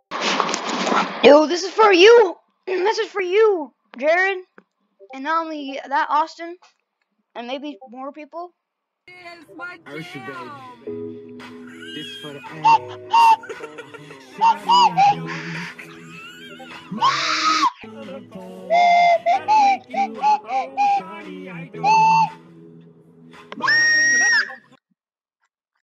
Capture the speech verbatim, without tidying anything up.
Yo, this is for you. This is for you, Jared, and not only that, Austin, and maybe more people. Usher, baby. This is for the